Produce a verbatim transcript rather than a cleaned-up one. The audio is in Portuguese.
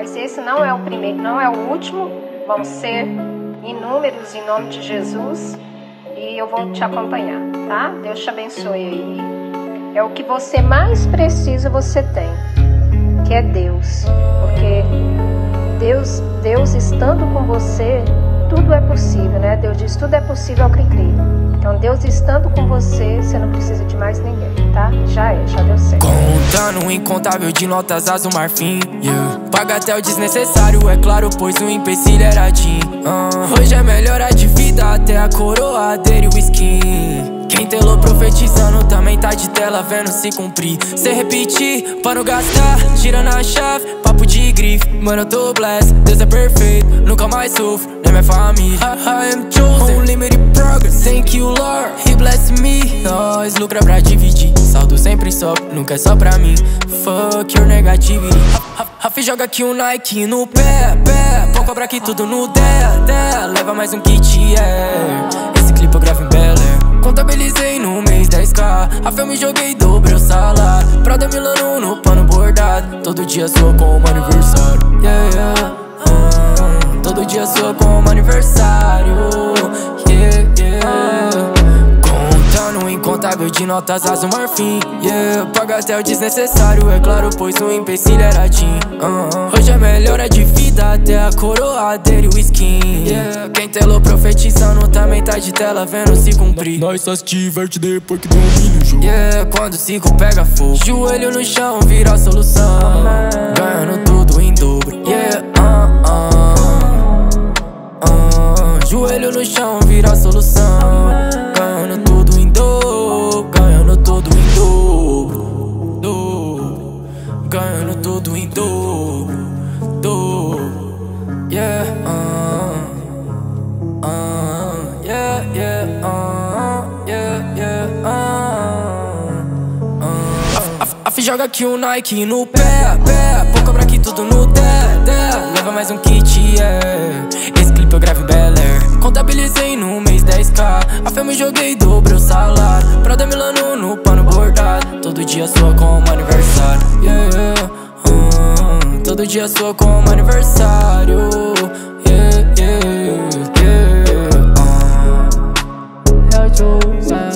Mas esse não é o primeiro, não é o último. Vão ser inúmeros em nome de Jesus. E eu vou te acompanhar, tá? Deus te abençoe aí. É o que você mais precisa, você tem, que é Deus. Porque Deus, Deus estando com você, tudo é possível, né? Deus diz, tudo é possível ao que crê. Então Deus estando com você, você não precisa de mais ninguém, tá? Já é, já deu certo. Contando um incontável de notas azul marfim, yeah. Paga até o desnecessário, é claro, pois o empecilho era Jim. uh. Hoje é melhora de vida, até a coroa adere o skin. Quem telou profetizando também tá de tela vendo se cumprir. Cê repetir, pra não gastar, gira na chave, papo de grife. Mano, eu tô blessed, Deus é perfeito, nunca mais sofro, nem minha família. I, I am chosen, unlimited progress, thank you Lord, He bless me. Nós lucra pra dividir, saldo sempre sobe, nunca é só pra mim. Fuck your negativity. Rafi joga aqui um Nike no pé, pé. Pô, cobra aqui tudo no der, der. Leva mais um kit, yeah. Esse clipe eu gravo em Bel Air. Contabilizei no mês dez k. A filme joguei dobro o salário. Prada Milano no pano bordado. Todo dia sou como aniversário, yeah, yeah. uh, Todo dia sou como aniversário, yeah, yeah. Contando um incontável de notas azul marfim, yeah. Paga até o desnecessário, é claro, pois o empecilho era Jim. uh, Hoje é melhora de vida, até a coroa adere o skin, yeah. Quem telou profetizando também tá de tela vendo se cumprir. Nós só se diverte depois que domina o jogo, yeah. Quando o cinco pega fogo, joelho no chão vira a solução. Ganhando tudo em dobro, yeah. uh, uh, uh. Joelho no chão vira a solução. Ganhando tudo em dobro, ganhando tudo em dobro, dobro. Ganhando tudo em dobro, dobro, yeah, uh, uh, yeah, yeah, uh, yeah, yeah, uh, uh. A, a, a fi joga aqui um Nike no pé, pé. Pô, cobra aqui tudo no der, der. Leva mais um kit, yeah. Esse clipe eu gravo em Bel Air. Contabilizei no mês dez k. A filme joguei dobro o salário. Prada Milano no pano bordado. Todo dia sou como aniversário, yeah, yeah. uh, Todo dia sou como aniversário, yeah, yeah, yeah. uh. É o José.